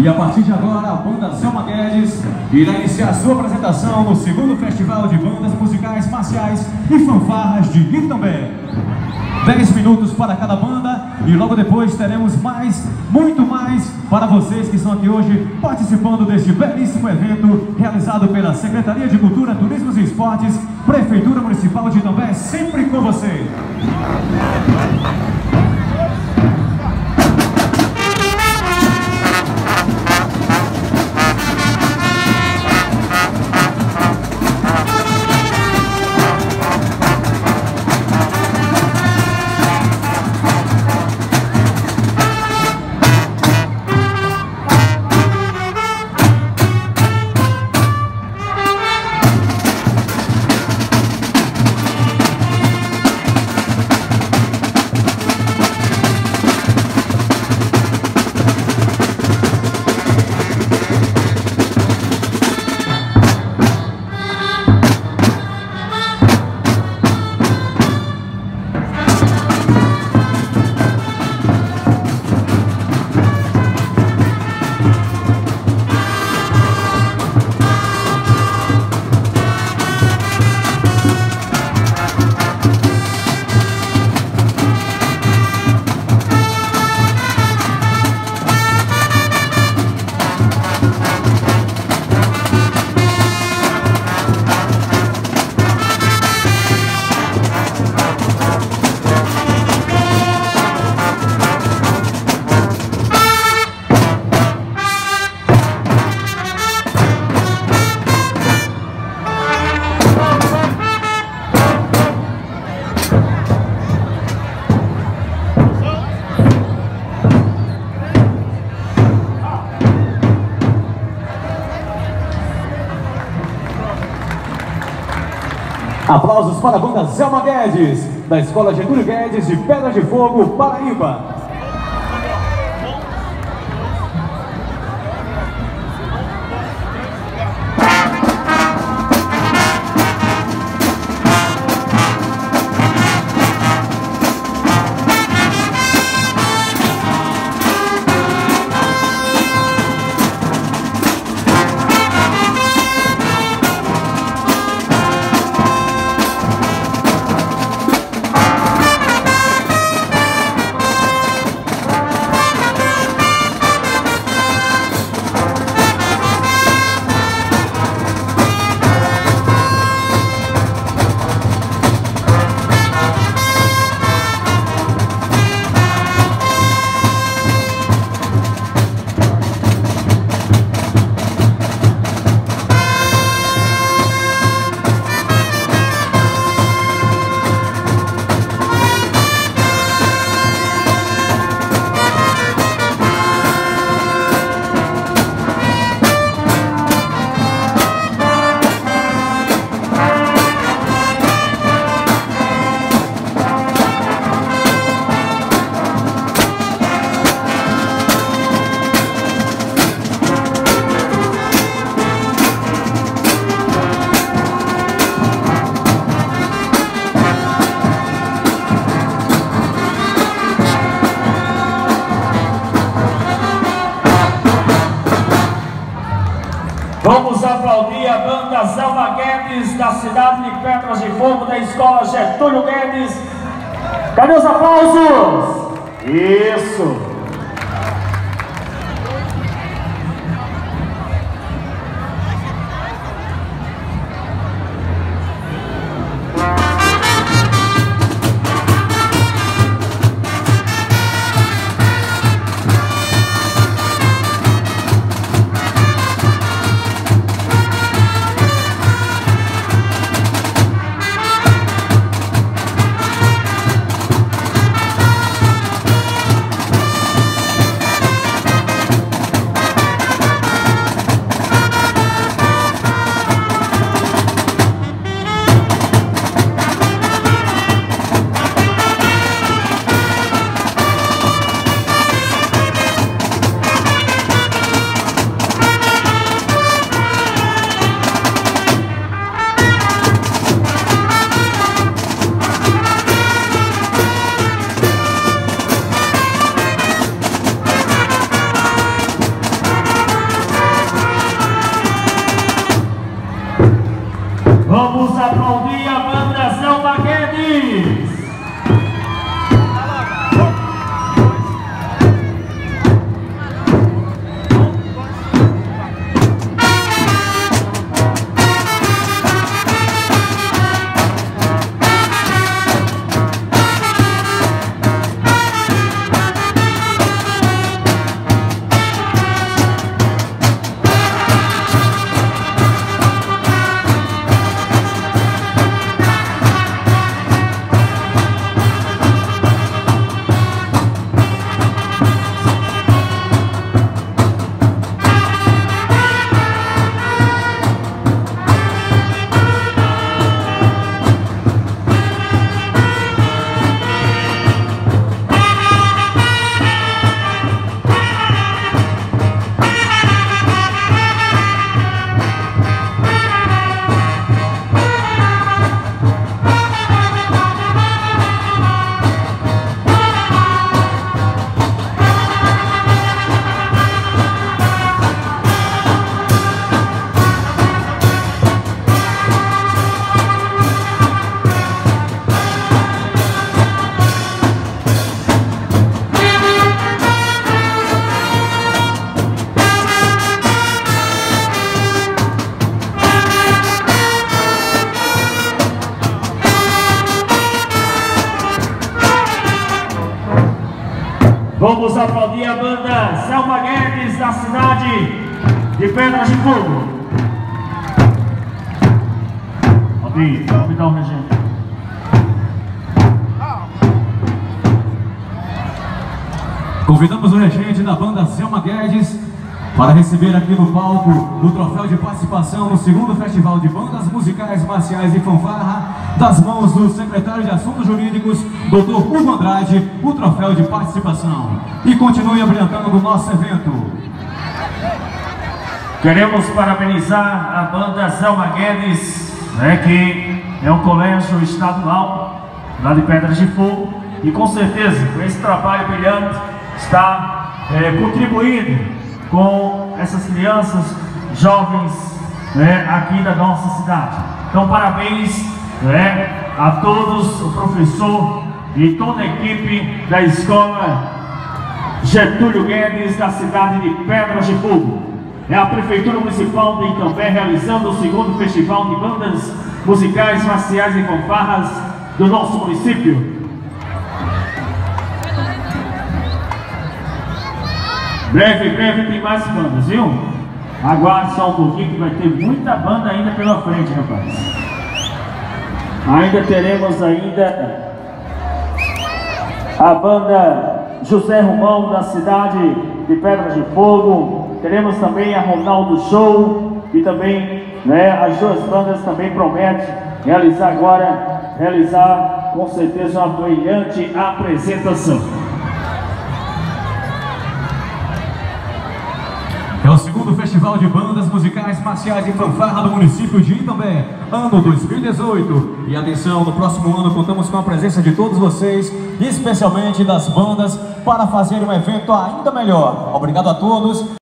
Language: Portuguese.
E a partir de agora, a banda Selma Guedes irá iniciar sua apresentação no segundo Festival de Bandas Musicais Marciais e Fanfarras de Itanbé. 10 minutos para cada banda e logo depois teremos mais, muito mais para vocês que estão aqui hoje participando deste belíssimo evento realizado pela Secretaria de Cultura, Turismo e Esportes, Prefeitura Municipal de Itanbé, sempre com você. Aplausos para a banda Selma Guedes, da Escola Getúlio Guedes de Pedra de Fogo, Paraíba. Vamos aplaudir a banda Selma Guedes, da cidade de Pedras de Fogo, da Escola Getúlio Guedes. Cadê os aplausos? Isso! Nunes. Vamos aplaudir a banda Selma Guedes, da cidade de Pedras de Fogo. Vamos dar um regente. Convidamos o regente da banda Selma Guedes para receber aqui no palco o troféu de participação no segundo Festival de Bandas Musicais, Marciais e Fanfarra, das mãos do secretário de Assuntos Jurídicos, Dr. Hugo Andrade, o troféu de participação. E continue abrilhantando o nosso evento. Queremos parabenizar a banda Selma Guedes, que é um colégio estadual lá de Pedras de Fogo, e com certeza, com esse trabalho brilhante, está contribuindo com essas crianças, jovens aqui da nossa cidade. Então, parabéns a todos, o professor e toda a equipe da Escola Getúlio Guedes, da cidade de Pedras de Fogo. É a Prefeitura Municipal de Itambé realizando o segundo Festival de Bandas Musicais, Marciais e Fanfarras do nosso município. Breve tem mais bandas, viu? Aguarde só um pouquinho que vai ter muita banda ainda pela frente, rapaz. Ainda teremos a banda José Romão, da cidade de Pedras de Fogo. Teremos também a Ronaldo Show, e também as duas bandas também prometem realizar com certeza uma brilhante apresentação. É o segundo Festival de Bandas Musicais, Marciais e Fanfarra do município de Itambé, ano 2018. E atenção, no próximo ano contamos com a presença de todos vocês, especialmente das bandas, para fazer um evento ainda melhor. Obrigado a todos.